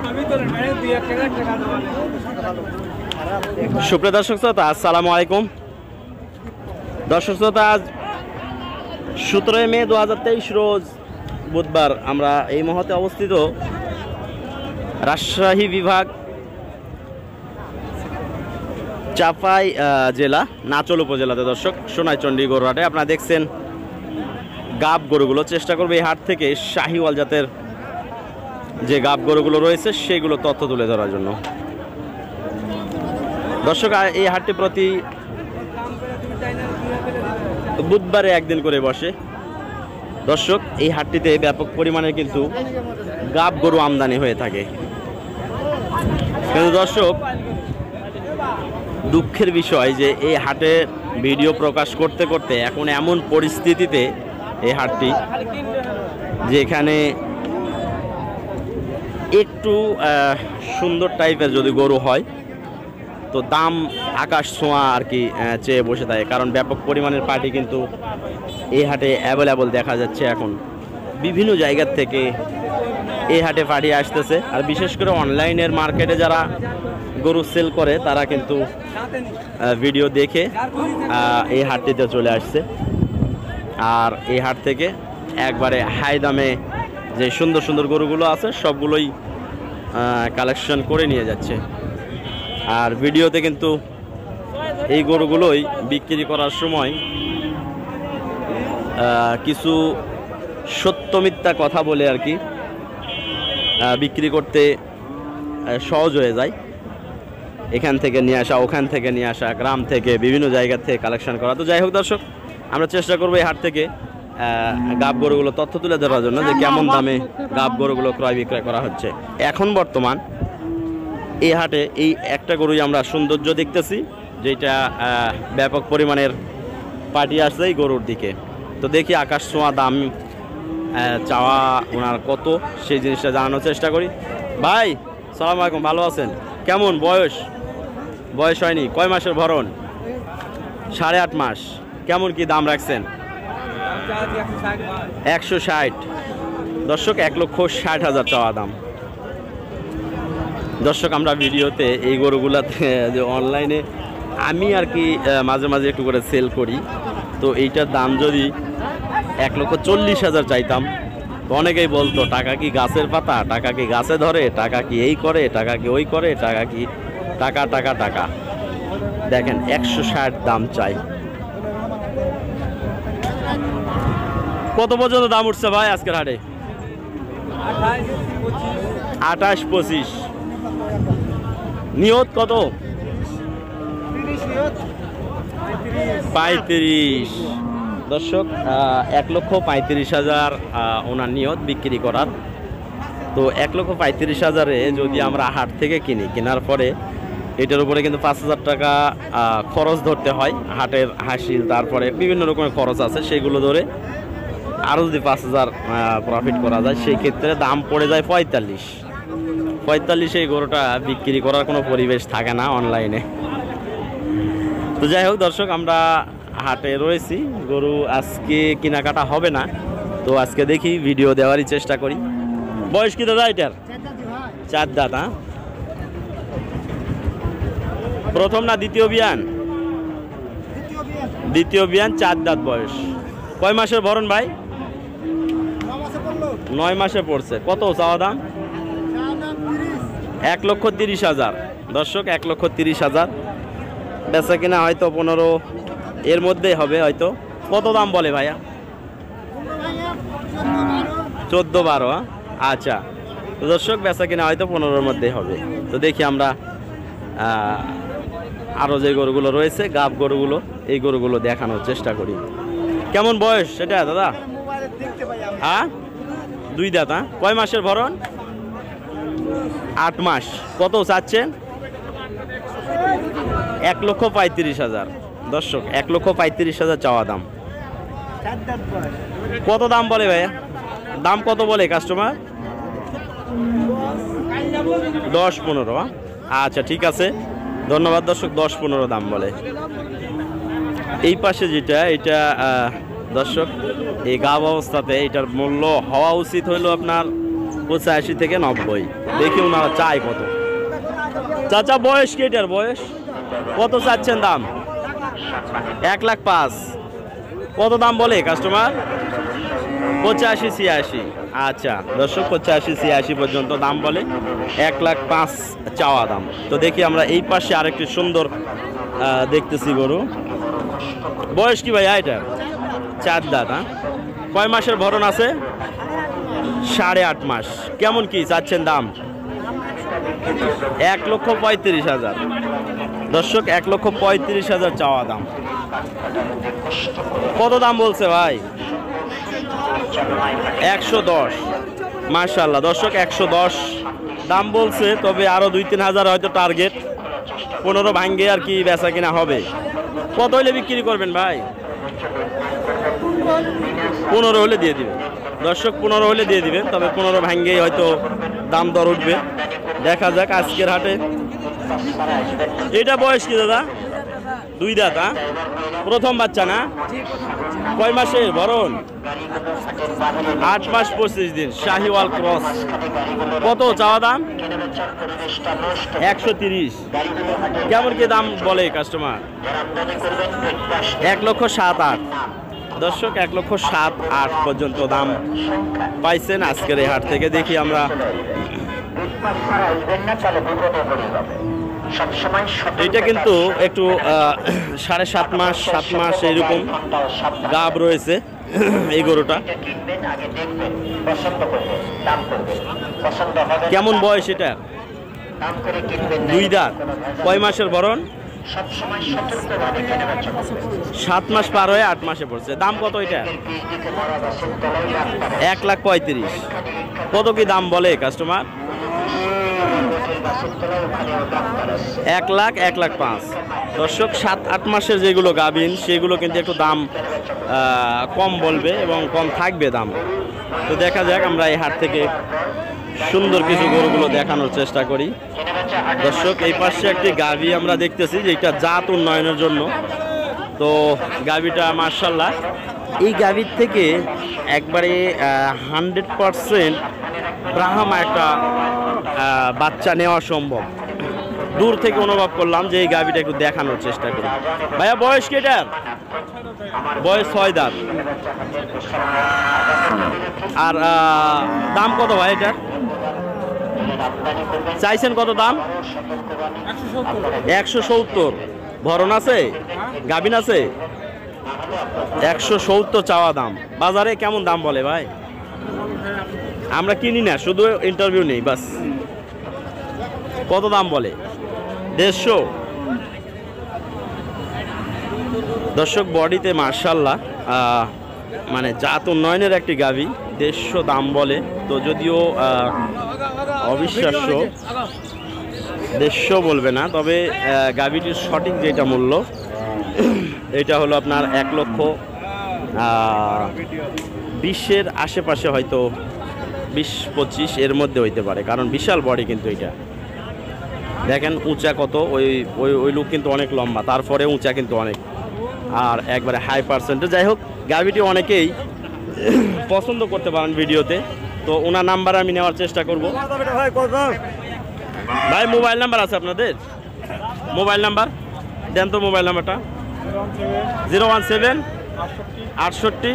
সুপ্রিয় দর্শক শ্রোতা, আসসালামু আলাইকুম। দর্শক শ্রোতা, আজ 17 মে 2023 রোজ বুধবার। আমরা এই মুহূর্তে অবস্থিত রাজশাহী বিভাগ চাপাই জেলা নাচল উপজেলাতে দর্শক সোনাইচন্ডী গরুহাটে। আপনারা দেখছেন গাব গরুগুলো। চেষ্টা করবে এই হাট থেকে শাহিওয়াল জাতের যে গাব গরুগুলো রয়েছে সেগুলো তথ্য তুলে ধরার জন্য। দর্শক, এই হাটটি প্রতি বুধবারে একদিন করে বসে। দর্শক, এই হাটটিতে ব্যাপক পরিমাণে কিন্তু গাব গরু আমদানি হয়ে থাকে। কিন্তু দর্শক, দুঃখের বিষয় যে এই হাটে ভিডিও প্রকাশ করতে করতে এখন এমন পরিস্থিতিতে এই হাটটি যে এখানে একটু সুন্দর টাইপের যদি গরু হয় তো দাম আকাশ ছোঁয়া আর কি চেয়ে বসে থাকে। কারণ ব্যাপক পরিমাণের পার্টি কিন্তু এই হাটে অ্যাভেলেবল দেখা যাচ্ছে। এখন বিভিন্ন জায়গার থেকে এই হাটে পার্টি আসতেছে। আর বিশেষ করে অনলাইনের মার্কেটে যারা গরু সেল করে তারা কিন্তু ভিডিও দেখে এই হাটটিতে চলে আসছে। আর এই হাট থেকে একবারে হাই দামে যে সুন্দর সুন্দর গরুগুলো আছে সবগুলোই কালেকশন করে নিয়ে যাচ্ছে। আর ভিডিওতে কিন্তু এই গরুগুলোই বিক্রি করার সময় কিছু সত্য মিথ্যা কথা বলে আর কি বিক্রি করতে সহজ হয়ে যায়। এখান থেকে নিয়ে আসা, ওখান থেকে নিয়ে আসা, গ্রাম থেকে বিভিন্ন জায়গা থেকে কালেকশন করা। তো যাই হোক দর্শক, আমরা চেষ্টা করবো এই হাট থেকে গাব গরুগুলো তথ্য তুলে ধরার জন্য যে কেমন দামে গাব গরুগুলো ক্রয় বিক্রয় করা হচ্ছে। এখন বর্তমান এই হাটে এই একটা গরুই আমরা সৌন্দর্য দেখতেছি, যেটা ব্যাপক পরিমাণের পার্টি আসছে এই গরুর দিকে। তো দেখি আকাশ ছোঁয়া দাম চাওয়া ওনার কত, সেই জিনিসটা জানানোর চেষ্টা করি। ভাই সালাম আলাইকুম, ভালো আছেন? কেমন বয়স হয়নি? কয় মাসের ভরণ? 8.5 মাস। কেমন কি দাম রাখছেন? 160। দর্শক, 1,60,000 চাওয়া দাম। দর্শক, আমরা ভিডিওতে এই গরুগুলাতে যে অনলাইনে আমি আর কি মাঝে মাঝে একটু করে সেল করি, তো এইটার দাম যদি 1,40,000 চাইতাম তো অনেকেই বলতো টাকা কি গাছের পাতা, টাকা কি গাছে ধরে, টাকা কি এই করে, টাকা কি ওই করে, টাকা কি টাকা টাকা টাকা। দেখেন 160 দাম চাই। কত পর্যন্ত দাম উঠছে ভাই আজকের হাটে? 28-25। নিয়ত কত? 35। দর্শক, 1,35,000 ওনার নিয়ত বিক্রি করার। তো 1,35,000-এ যদি আমরা হাট থেকে কিনি, কেনার পরে এটার উপরে কিন্তু 5,000 টাকা খরচ ধরতে হয়। হাটের হাসিল, তারপরে বিভিন্ন রকমের খরচ আছে, সেগুলো ধরে আরও যদি 5,000 প্রফিট করা যায় সেই ক্ষেত্রে দাম পড়ে যায় 45। এই গরুটা বিক্রি করার কোনো পরিবেশ থাকে না অনলাইনে। তো যাই হোক দর্শক, আমরা হাটে রয়েছি, গরু আজকে কেনাকাটা হবে না, তো আজকে দেখি ভিডিও দেওয়ারই চেষ্টা করি। বয়স কি দাদা এটার? 4 দাঁত। হ্যাঁ, প্রথম না দ্বিতীয় বিয়ান? দ্বিতীয় বিয়ান, 4 দাঁত বয়স। কয় মাসের ভরণ ভাই? 9 মাসে পড়ছে। কত চাওয়া দাম? 1,30,000। দর্শক, 1,30,000। বেচা কিনা হয়তো 15 এর মধ্যেই হবে হয়তো। কত দাম বলে ভাইয়া? 14-12। আচ্ছা, তো দর্শক, বেচা কিনা হয়তো 15-এর মধ্যেই হবে। তো দেখি আমরা আরও যে গরুগুলো রয়েছে গাব গরুগুলো, এই গরুগুলো দেখানোর চেষ্টা করি। কেমন বয়স সেটা দাদা? হ্যাঁ, 2 দাঁত। হ্যাঁ, কয় মাসের ভরণ? 8 মাস। কত চাচ্ছেন? 1,35,000। দর্শক, 1,35,000 চাওয়া দাম। কত দাম বলে ভাইয়া? দাম কত বলে কাস্টমার? 10-15। আচ্ছা, ঠিক আছে, ধন্যবাদ দর্শক। 10-15 দাম বলে। এই পাশে যেটা, এটা দর্শক এই গাব অবস্থাতে এটার মূল্য হওয়া উচিত হইল আপনার 85 থেকে 90। দেখি ওনারা চায় কত। চাচা বয়স কি এটার বয়স কত চাচ্ছেন দাম? 1,05,000। কত দাম বলে কাস্টমার? 85-86। আচ্ছা দর্শক 85-86 পর্যন্ত দাম বলে, 1,05,000 চাওয়া দাম। তো দেখি আমরা এই পাশে আরেকটি সুন্দর দেখতেছি গরু। বয়স কি ভাইয়া এটা? 4 দাঁত। কয় মাসের ভরণ আছে? 8.5 মাস। কেমন কি চাচ্ছেন দাম? 1,35,000। দর্শক 1,35,000 চাওয়া দাম। কত দাম বলছে ভাই? 110। মাশাআল্লাহ দর্শক 110 দাম বলছে, তবে আরো 2-3 হাজার হয়তো টার্গেট। 15 ভাঙ্গে আর কি বেচা কিনা হবে। কত হলে বিক্রি করবেন ভাই? 15 হলে দিয়ে দিবেন দর্শক, 15 হলে দিয়ে দিবেন, তবে 15 ভাঙ্গেই হয়তো দাম দর উঠবে। দেখা যাক আজকের হাটে। এটা বয়স কি দাদা? 2 দাঁত। প্রথম বাচ্চা না? কয় মাসের ভরণ? 8 মাস 25 দিন। শাহিওয়াল ক্রস। কত চাওয়া দাম? 130। কেমন কি দাম বলে কাস্টমার? 1,07,800। দর্শক 1,07,800 পর্যন্ত দাম পাইছেন আজকের এই হাট থেকে। দেখি আমরা এটা কিন্তু একটু 7.5 মাস 7 মাস এইরকম গাব রয়েছে এই গরুটা। কেমন বয়স এটা? 2 দাঁত। কয় মাসের ভরণ? 7 মাস পার হয়ে 8 মাসে পড়ছে। দাম কত এটা? 1,35,000। কত কি দাম বলে কাস্টমার? 1,00,000 1,05,000। দর্শক 7-8 মাসের যেগুলো গাভিন সেগুলো কিন্তু একটু দাম কম বলবে এবং কম থাকবে দাম। তো দেখা যাক, আমরা এই হাট থেকে সুন্দর কিছু গরুগুলো দেখানোর চেষ্টা করি। দর্শক এই পাশে একটি গাভি আমরা দেখতেছি, যেটা জাত উন্নয়নের জন্য। তো গাভিটা মাশাআল্লাহ, এই গাভির থেকে একবারে 100% ব্রাহ্মা একটা বাচ্চা নেওয়া সম্ভব। দূর থেকে অনুভব করলাম যে এই গাভিটা একটু দেখানোর চেষ্টা করি। ভাইয়া বয়স কি এটার? বয়স 6 দাঁত। আর দাম কত ভাই এটার? চাইছেন কত দাম? 170। ভরণ আছে? গাভিন আছে? 170 চাওয়া দাম। বাজারে কেমন দাম বলে ভাই? আমরা কিনি না, শুধু ইন্টারভিউ নেই বাস। কত দাম বলে? 150। দর্শক বডিতে মাশাআল্লাহ মানে জাত উন্নয়নের একটি গাভি, 150 দাম বলে। তো যদিও অবিশ্বাস্য, 150 বলবে না, তবে গাভিটির সঠিক যেটা মূল্য এটা হলো আপনার 1,20,000 আশেপাশে, হয়তো 20-25 এর মধ্যে হইতে পারে, কারণ বিশাল বডি কিন্তু এটা। দেখেন উঁচা কত, ওই লোক কিন্তু অনেক লম্বা, তারপরে উঁচা কিন্তু অনেক, আর একবারে হাই পার্সেন্টেজ। যাই হোক, গাভিটি অনেকেই পছন্দ করতে পারেন ভিডিওতে। তো ওনার নাম্বার আমি নেওয়ার চেষ্টা করব। ভাই মোবাইল নাম্বার আছে আপনাদের? মোবাইল নাম্বার দেন তো, মোবাইল নাম্বারটা। 017 68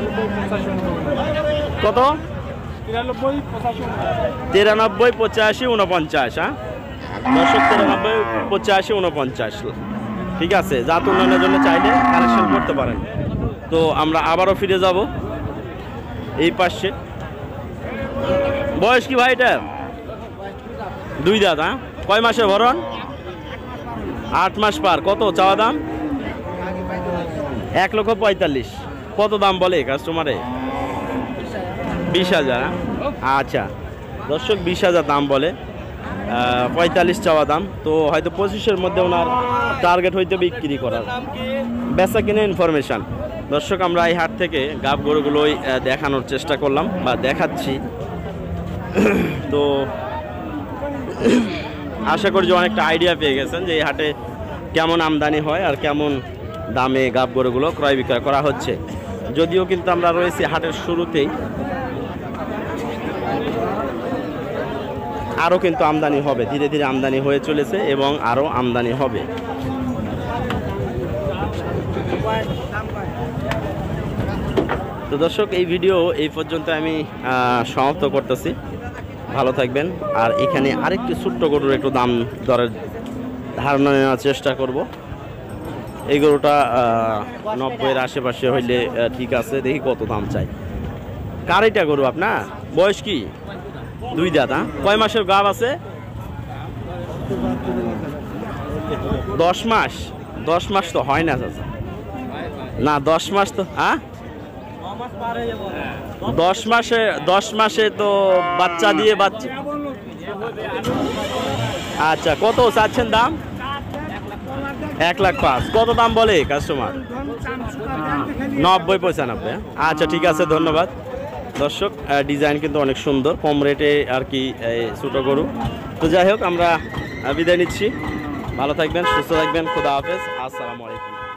কত? 93 85 49। হ্যাঁ দর্শক, 93 85 49। ঠিক আছে, জাত উন্নয়নের জন্য চাইলে কালেকশন করতে পারেন। তো আমরা আবারও ফিরে যাব এই পাশে। বয়স কি ভাই এটা? 2 দাঁত। হ্যাঁ কয় মাসের ভরণ? 8 মাস পার। কত চাওয়া দাম? 1,45,000। কত দাম বলে কাস্টমারে? 20,000। আচ্ছা দর্শক, 20,000 দাম বলে, 45 চাওয়া দাম। তো হয়তো 25-এর মধ্যে ওনার টার্গেট হইতে বিক্রি করার। বেচা কিনে ইনফরমেশান। দর্শক আমরা এই হাট থেকে গাব গরুগুলোই দেখানোর চেষ্টা করলাম বা দেখাচ্ছি। তো আশা করি যে অনেকটা আইডিয়া পেয়ে গেছেন যে এই হাটে কেমন আমদানি হয় আর কেমন দামে গাব গরুগুলো ক্রয় বিক্রয় করা হচ্ছে। যদিও কিন্তু আমরা রয়েছি হাটের শুরুতেই। আরও কিন্তু আমদানি হবে, ধীরে ধীরে আমদানি হয়ে চলেছে এবং আরও আমদানি হবে। তো দর্শক, এই ভিডিও এই পর্যন্ত আমি সমাপ্ত করতেছি। ভালো থাকবেন। আর এখানে আরেকটি ছোট্ট গরুর একটু দাম দরের ধারণা নেওয়ার চেষ্টা করব। এই গরুটা 90-এর আশেপাশে হইলে ঠিক আছে। দেখি কত দাম চাই। কার এটা গরু আপনার? বয়স কি? 2 দাঁত। কয় মাসের গাব আছে? 10 মাস। 10 মাস তো হয় না চাচা, না 10 মাস তো 10 মাসে তো বাচ্চা দিয়ে বাচ্চা। আচ্ছা, কত চাচ্ছেন দাম? 1,05,000। কত দাম বলে কাস্টমার? 90-95। আচ্ছা ঠিক আছে, ধন্যবাদ। দর্শক, ডিজাইন কিন্তু অনেক সুন্দর, কম রেটে আর কি ছোটো গরু। তো যাই হোক, আমরা বিদায় নিচ্ছি। ভালো থাকবেন, সুস্থ থাকবেন। খোদা হাফেজ, আসসালামু আলাইকুম।